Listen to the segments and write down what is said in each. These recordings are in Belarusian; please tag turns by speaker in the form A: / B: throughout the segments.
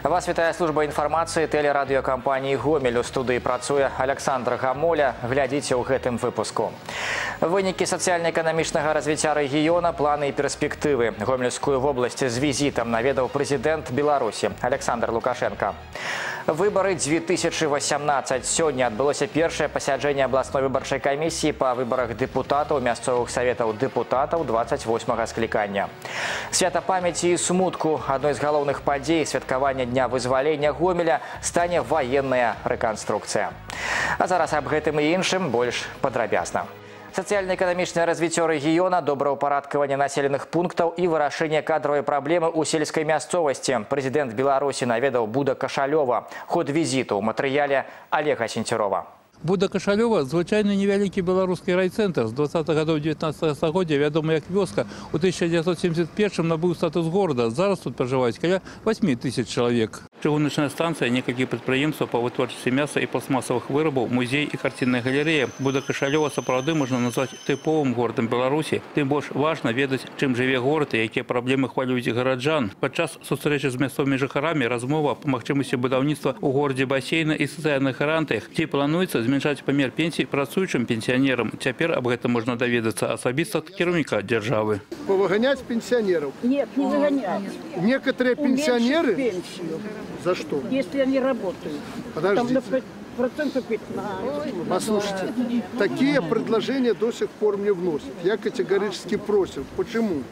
A: Вас вітае служба інфармацыі тэлерадыёкампаніі «Гомель». У студыі працуе Александр Гамоля. Глядзіце ў гэтым выпуску. Вынікі сацыяльна-эканамічнага развіцця рэгіёна, планы і перспектывы. Гомельскую вобласць з візітам наведаў прэзідэнт Беларусі Александр Лукашенко. Выборы 2018. Сёння адбылося першае пасяджэнне абласной выбарчай камісіі па выбарах дэпутатаў мясцовых саветаў дэпутатаў 28-га склікання. Свята памяці і смутку. Адной з галоўных падзей святкавання Дня вызвалення Гомеля стане военная рэканструкцыя. А зараз аб гэтым і іншым больш падрабязна. Сацыяльна-эканамічнае развіццё рэгіёна, добраўпарадкаванне населеных пунктаў і вырашэнне кадравай праблемы ў сельскай мясцовасці. Прэзідэнт Беларусі наведаў Буда Кашалёва. Ход візіту ў матэрыяле Олега Сенцюрова.
B: Буда Кашалёва – звычайны невялікі беларускі райцэнтр. З 20-х гадоў 19-го стагоддзя вядомы як вёска. У 1971-м набыў статус горада. Зараз тут пражываюць каля 8 000 чалавек. Чыгуначная станцыя, некалькі прадпрыемстваў па вытворчасці мяса і пластмасавых вырабаў, музей і карцінная галерэя. Буда Кашалёва сапраўды можна назваць тыповым горадам Беларусі. Тым больш важна ведаць, чым жыве горад і якія праблемы хвалююць гараджан. Падчас сустрэчы з мясцовымі жыхарамі размова па магчымасці будаўніцтва ў горадзе басейна і сацыяльных гарантыях. Ці плануецца зменшаць памер пенсій працуючым пенсіянерам. Цяпер аб гэтым можна даведацца асабіста ад кіраўніка дзяржавы.
C: Повыгонять пенсионеров?
D: Нет, не выгонять.
C: Некоторые пенсионеры...
D: Пенсию,
C: За что?
D: если они работают.
C: Подождите.
D: Там на процентов 15.
C: Послушайте, такие предложения до сих пор мне вносят. Я категорически просил. Почему?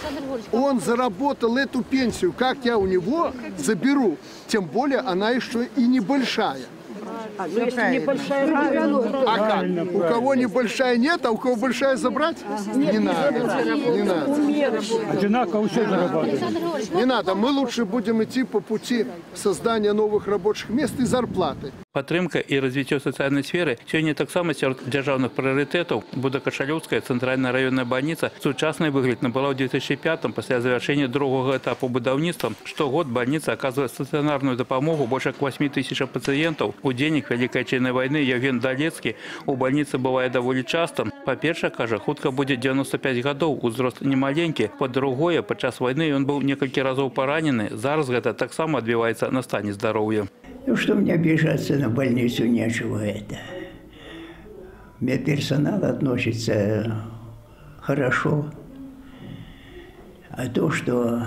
C: Он заработал эту пенсию. Как я у него заберу? Тем более она еще и небольшая.
D: Если небольшая
C: А как? У кого небольшая нет, а у кого большая забрать? Не надо. Не надо.
E: Одинаково все зарабатывают.
C: Не надо. Мы лучше будем идти по пути создания новых рабочих мест и зарплаты.
B: Падтрымка і развіццё сацыяльнай сферы сёння таксама сярод дзяржаўных прыярытэтаў. Будакашалёўская цэнтральная раённая бальніца сучасны выгляд набыла ў 2005-м пасля завяршэння другога этапу будаўніцтва. Штогод бальніца аказвае стацыянарную дапамогу больш як 8 000 пацыентаў. Удзельнік Вялікай Адчайнай вайны Евген Далецкі у бальніцы бывае даволі часта. Па-першае, кажа, хутка будзе 95 гадоў, узрост немаленькі. Па-другое, падчас вайны ён быў некалькі разоў паранены. Зараз гэта таксама адбіваецца на стане здароўя.
F: Ну, что мне обижаться на больницу, нечего это. Медперсонал относится хорошо. А то, что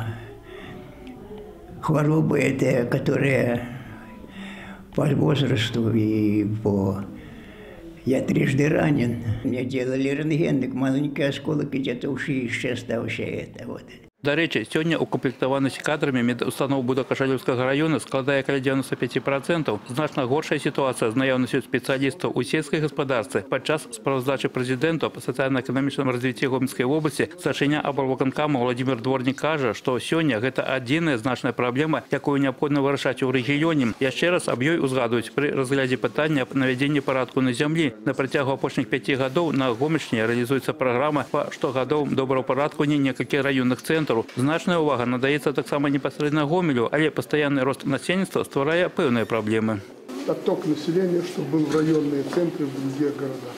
F: хворобы это, которые по возрасту и по... Я трижды ранен. Мне делали рентген, маленький осколок где-то уши еще оставший это вот.
B: Дарэчы, сёння укамплектаванасць кадрамі медустаноў Будакашалёўскага раёна складае каля 95%. Значна горшая сітуацыя з наяўнасцю спецыялістаў у сельскай гаспадарцы. Падчас справаздачы прэзідэнту па сацыяльна-эканамічным развіцці Гомельскай вобласці старшыня аблвыканкама Владимир Дворнік кажа, што сёння гэта адзіная значная праблема, якую неабходна вырашаць у рэгіёне. Яшчэ раз аб ёй узгадваюць пры разглядзе пытання аб навядзенні парадку на зямлі. На працягу апошніх 5 гадоў на Гомельшчыне рэалізуецца праграма па штогадовым добраўпарадкаванні некалькіх раённых цэнтраў. Значная увага надаецца таксама непасрэдна Гомелю, але пастаянны рост насельніцтва стварае пэўныя праблемы.
C: Отток населения, чтобы был в районные центры, в другие города.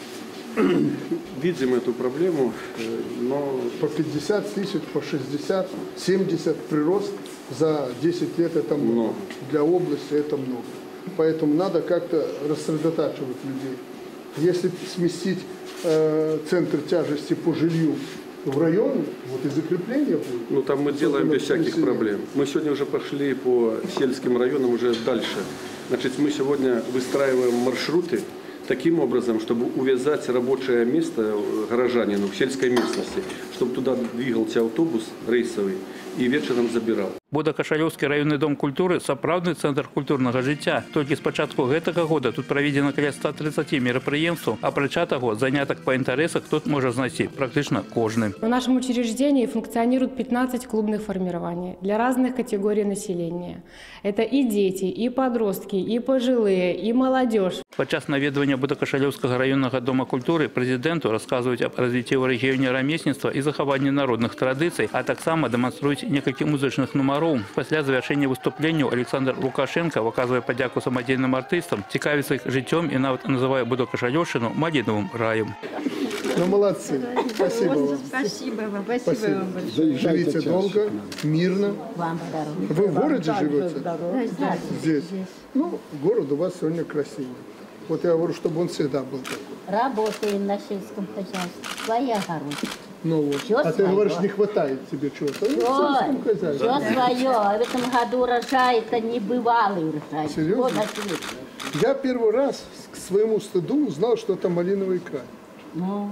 G: Видим эту проблему, но...
C: По 50 тысяч, по 60, 70 прирост за 10 лет это много. Для области это много. Поэтому надо как-то рассредотачивать людей. Если сместить центр тяжести по жилью в район, вот и закрепление будет.
G: Ну там мы делаем без всяких проблем. Мы сегодня уже пошли по сельским районам уже дальше. Значит, мы сегодня выстраиваем маршруты таким образом, чтобы увязать рабочее место горожанину в сельской местности, чтобы туда двигался автобус рейсовый и вечером забирал.
B: Будакашалёўскі раённы дом культуры – сапраўдны цэнтр культурнага жыцця. Толькі з пачатку гэтага года тут праведзена каля 130 мерапрыемстваў, апрача таго, занятак па інтарэсах тут можа знайсці практычна кожны.
H: В нашем учреждении функционирует 15 клубных формирований для разных категорий населения. Это и дети, и подростки, и пожилые, и молодежь.
B: Падчас наведвання Будакашалёўскага раённага дома культуры прэзідэнту расказваюць аб развіцці ў рэгіёне рамесніцтва і захаванні народных традыцый, а таксама дэманструюць некалькі музычных нумароў. Пасля завяршэння выступленняў Александр Лукашенко выказвае падзяку самадзейным артыстам, цікавіцца іх жыццём і нават называе Будакашалёўшчыну малінавым раем.
C: Ну, молодцы. Спасибо вам.
I: Спасибо вам. Спасибо вам большое.
C: Живите долго, мирно.
I: Вам здоровья.
C: Вы в городе живете? Здесь. Ну, город у вас сегодня красивый. Вот я говорю, чтобы он всегда был такой.
I: Работаем на сельском хозяйстве. Свои огороды.
C: Ну вот.
I: Всё
C: А ты
I: своё.
C: говоришь, не хватает тебе чего-то. Ну, в сельском хозяйстве.
I: Все свое. А в этом году урожай это небывалый урожай.
C: Серьезно?
I: Вот ответ.
C: Я первый раз к своему стыду узнал, что это малиновый край.
I: Ну,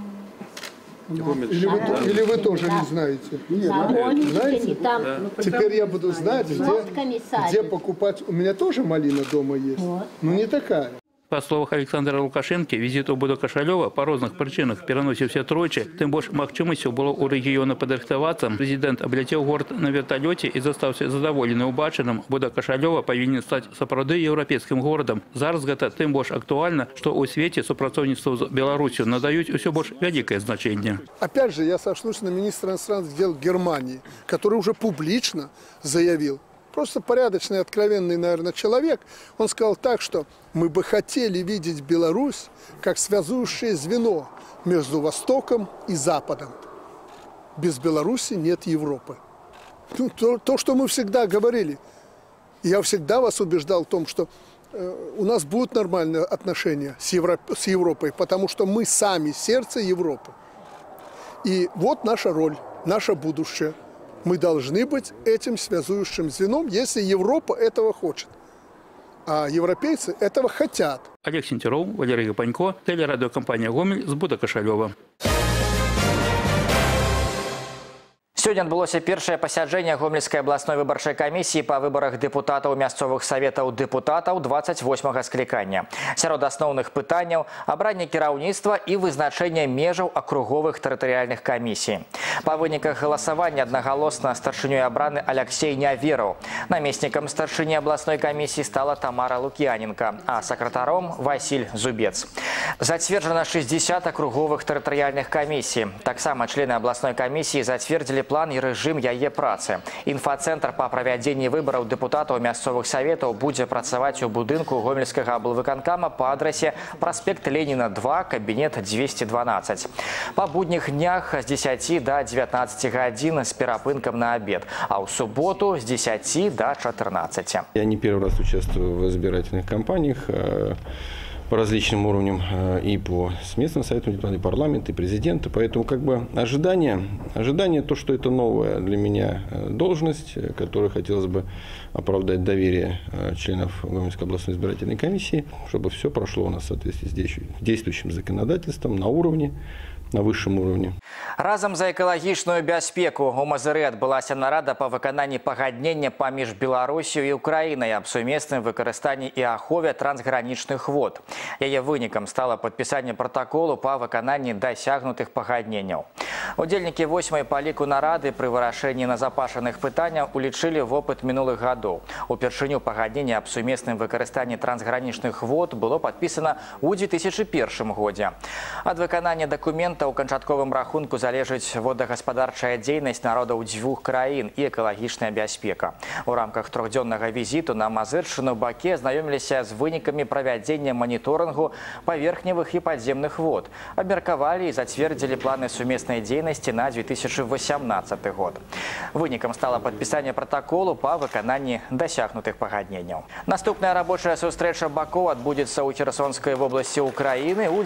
C: Или вы тоже не знаете?
I: Знаете? Там
C: Теперь я буду знать,
I: сотками
C: где
I: садят.
C: покупать. У меня тоже малина дома есть, но не такая.
B: По словах Александра Лукашенко, візит у Будакашалёва по розных причинах пераносіўся тройчы, тым больш магчымасцяў было ў рэгіёна падрыхтавацца. Прэзідэнт абляцеў горад на верталёце і застаўся задаволены ўбачаным. Будакашалёва павінен стаць сапраўды еўрапейскім горадам. Зараз гэта тым больш актуальна, што ў свеце супрацоўніцтву з Беларусю надаюць усё больш вялікае значэнне.
C: Опять же, я сошлюсь на министра иностранных дел Германии, который уже публично заявил, просто порядочный, откровенный, наверное, человек, он сказал так, что мы бы хотели видеть Беларусь как связующее звено между Востоком и Западом. Без Беларуси нет Европы. Ну, то, что мы всегда говорили. Я всегда вас убеждал в том, что у нас будут нормальные отношения с Европой, потому что мы сами сердце Европы. И вот наша роль, наше будущее. Мы должны быть этим связующим звеном, если Европа этого хочет. А европейцы этого хотят.
B: Олег Сентеров, Валерий Гапанько, телерадиокомпания «Гомель» з Будакашалёва.
A: Сегодня отбылося первое пасяджэнне Гомельской областной выборчей комиссии по выборах депутатов мясцовых советов депутатов 28-го скликання. Сярод основных пытанняў абранне кіраўніцтва и вызначэнне межаў округовых тэрытарыяльных комиссий. По выніках голосования одноголосно старшынёй абраны Алексей Няверов. Наместником старшыні областной комиссии стала Тамара Лукьяненко, а секретаром Василь Зубец. Затверджено 60 округовых тэрытарыяльных комиссий. Таксама члены областной комиссии затвердили план и режим яе працы. Инфоцентр по проведению выборов депутатов мясцовых советов будет працаваць у будынку Гомельского облвыканкама по адресе проспект Ленина 2, кабинет 212. По будних днях с 10 до 19 годин с перапынком на обед, а в субботу с 10 до 14.
J: Я не первый раз участвую в избирательных кампаниях по различным уровням и по местным советам депутатов, и парламента, и президента. Поэтому как бы ожидание то, что это новая для меня должность, которой хотелось бы оправдать доверие членов Гомельской областной избирательной комиссии, чтобы все прошло у нас в соответствии с действующим законодательством на уровне, на высшем уровне.
A: Разом за экалагічную бяспеку у Мазыры адбылася нарада по выкананні пагаднення паміж Беларусью и Украиной об сумесным выкарыстанні и ахове трансграничных вод. Яе вынікам стало подписание протоколу по выкананні досягнутых пагадненняў. Удзельнікі 8-й па ліку нарады при вырашэнні назапашаных пытанняў улічылі вопыт мінулых гадоў. Упершыню пагадненне об сумесным выкарыстанні трансграничных вод было подписано у 2001 годзе. Ад выканання дакумента у канчатковым рахунку залежыць водагаспадарчая дзейнасць народаў дзвюх краін і экалагічная бяспека. У рамках трохдзённага візіту на Мазыршчыну бакі азнаёміліся з вынікамі правядзення маніторынгу паверхневых і падземных вод, абмеркавалі і зацвердзілі планы сумеснай дзейнасці на 2018 год. Вынікам стало падпісанне протоколу по выкананні дасягнутых пагадненняў. Наступная рабочая сустрэча бакоў адбудзецца ў Херсонскай вобласці Украіны ў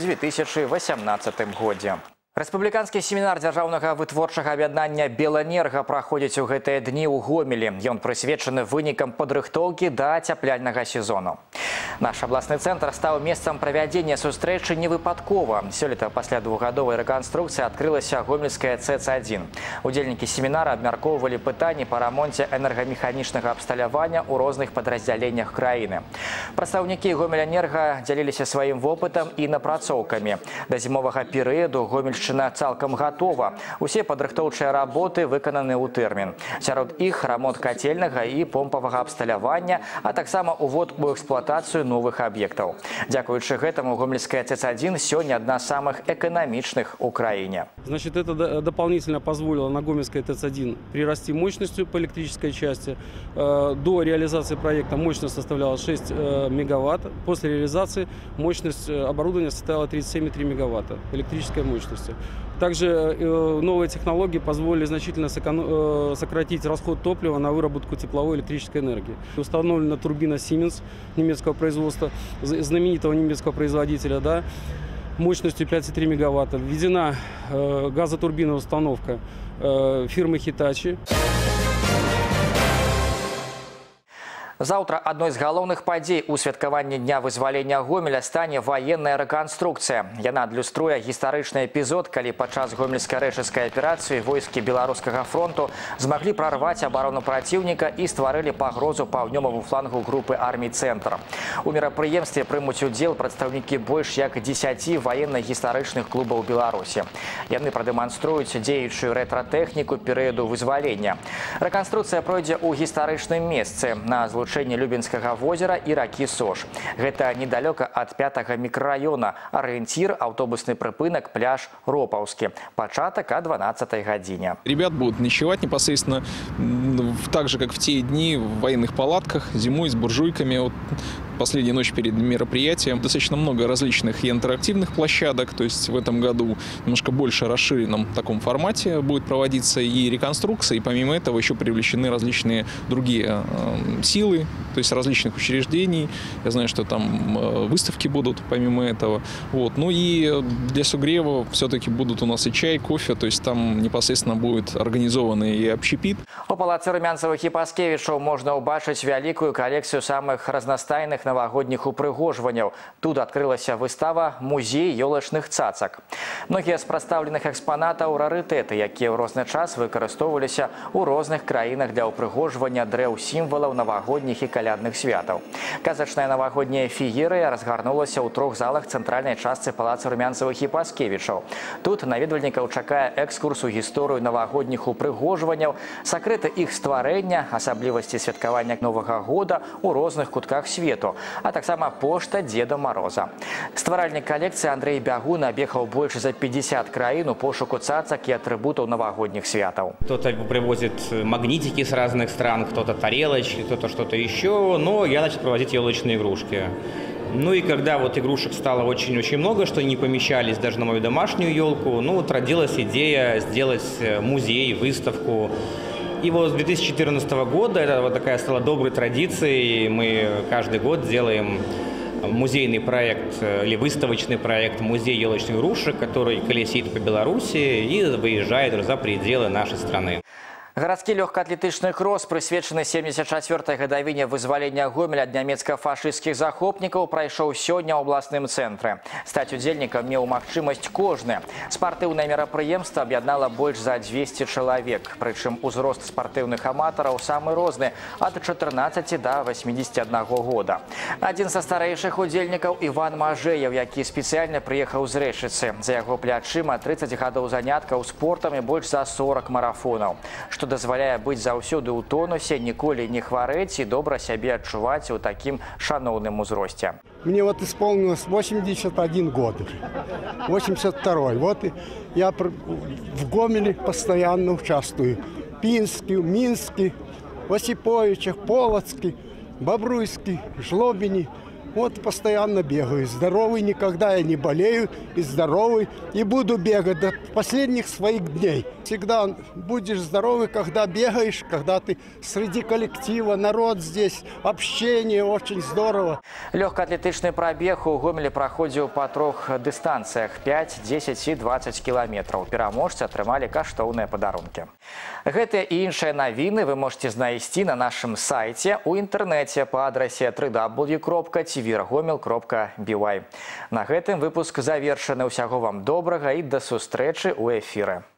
A: 2018 годзе. Рэспубліканскі семінар дзяржаўнага вытворчага аб'яднання «Белэнерга» праходзіць у гэтыя дні ў Гомелі. Ён прысвечаны вынікам падрыхтоўкі да ацяпляльнага сезону. Наш абласны цэнтр стаў месцам правядзення сустрэчы невыпадкова. Сёлета пасля двухгадовай рэканструкцыі адкрылася гомельская ЦЭЦ-1. Удзельнікі семінара абмяркоўвалі пытанні па рамонце энергамеханічнага абсталявання ў розных падраздзяленнях краіны. Прадстаўнікі Гомелянерга дзяліліся сваім вопытам і напрацоўкамі. Да зімовага перыяду Гомельшчына цалкам гатова. Усе падрыхтоўчыя работы выкананы ў тэрмін. Сярод іх рамонт кацельнага і помпавага абсталявання, а таксама увод у эксплуатацыю новых объектов. Дзякуючы гэтаму гомельская ТЭЦ-1 сегодня одна из самых экономичных в Украине.
K: Значит, это дополнительно позволило на гомельской ТЭЦ-1 прирасти мощностью по электрической части. До реализации проекта мощность составляла 6 мегаватт. После реализации мощность оборудования составила 37,3 мегаватта электрической мощности. Также новые технологии позволили значительно сократить расход топлива на выработку тепловой и электрической энергии. Установлена турбина Siemens немецкого производства, знаменитого немецкого производителя, да, мощностью 5,3 мегаватта. Введена газотурбинная установка фирмы Hitachi.
A: Завтра одной из галоўных падзей у святкаванні Дня вызвалення Гомеля стане военная рэканструкцыя. Яна адлюструе гістарычны эпізод, калі падчас гомельска-рэчыцкай аперацыі войскі беларускага фронту змаглі прарваць абарону праціўніка і стварылі пагрозу паўднёваму флангу групы армій «Цэнтр». У мерапрыемстве прымуць удзел прадстаўнікі больш як 10 военна-гістарычных клубаў Беларусі. Яны прадэманструюць дзеючую рэтра-тэхніку перыяду вызвалення. Рэканструкцыя пройдзе ў гістарычным месцы на злучэнні Любінскага возера и ракі Сош. Гэта недалёка от 5-го микрорайона. Ориентир – автобусный прыпынак пляж Ропаўскі. Пачатак о 12-й године.
L: Ребят будут ночевать непосредственно так же, как в те дни, в военных палатках, зимой с буржуйками. Вот последняя ночь перед мероприятием. Достаточно много различных и интерактивных площадок. То есть в этом году немножко больше расширенном таком формате будет проводиться и реконструкция. И помимо этого еще привлечены различные другие силы, то есть различных учреждений. Я знаю, что там выставки будут помимо этого. Вот. Ну и для согрева все-таки будут у нас и чай, кофе. То есть там непосредственно будет организованный и общепит.
A: У палацы Румянцевых и Паскевичаў можно убачыць великую коллекцию самых разнастайных новогодних упрыгожванняў. Тут открылася выстава «Музей ёлачных цацак». Многие з прадстаўленых экспанатаў рарытэты, якія ў розны час выкарыстоўваліся ў розных краінах для упрыгожвання дрэў сімвалаў новогодних и калядных святаў. Казачная новогодняя феерыя разгарнулася ў 3 залах цэнтральнай частцы палаца Румянцевых і Паскевічаў. Тут наведвальнікаў чакае экскурс у гісторыю новогодних упрыгожванняў, сакрэты іх стварэння, асаблівасці святкавання Новага года ў розных кутках свету, а таксама пошта Деда Мороза. Стваральнік калекцыі Андрей Бягун аб'ехаў больш за 50 краін у пошуку цацак і атрыбутаў новогодних святаў.
M: Кто-то привозит магнитики с разных стран, кто-то тарелочки, кто-то что-то еще, но я начал проводить елочные игрушки. Ну и когда вот игрушек стало очень-очень много, что не помещались даже на мою домашнюю елку, ну вот родилась идея сделать музей, выставку. И вот с 2014 года это вот такая стала доброй традицией. Мы каждый год делаем музейный проект или выставочный проект «Музей елочных игрушек», который колесит по Беларуси и выезжает за пределы нашей страны.
A: Гарадскі лёгкаатлетычны крос, прысвечаны 74-й гадавіне вызвалення Гомеля ад нямецка-фашысцкіх захопнікаў, прайшоў сёння ў абласным цэнтры. Стаць удзельнікам меў магчымасць кожны. Спартыўнае мерапрыемства аб'яднала больш за 200 чалавек. Прычым узрост спартыўных аматараў самы розны – ад 14 до 81 года. Адзін са старэйшых удзельнікаў Іван Мажэяў, які спецыяльна прыехаў з Рэчыцы. За яго плячыма 30 гадоў заняткаў спортам і больш за 40 марафонаў. Што дазваляе быць заўсёды ў тонусе, ніколі не хварэць і добра сябе адчуваць у такім шаноўным узросце.
N: Мне вот исполнилось 81 год, 82-й. Вот я в Гомеле постоянно участвую. Пинске, Минске, Осиповичах, Полоцке, Бобруйске, Жлобине. Вот постоянно бегаю. Здоровый, никогда я не болею. И здоровый. И буду бегать до последних своих дней. Всегда будешь здоровый, когда бегаешь, когда ты среди коллектива, народ здесь, общение, очень здорово.
A: Лёгкаатлетычны прабег у Гомелі праходзіў па 3 дыстанцыях – 5, 10 і 20 кіламетраў. Пераможцы атрымалі каштоўныя падарункі. Гэтыя і іншыя навіны вы можете знайсці на нашым сайце ў інтэрнэце па адрасе www.tvrgomel.by. На гэтым выпуск завершаны. Усяго вам добрага і да сустрэчы ў эфіры.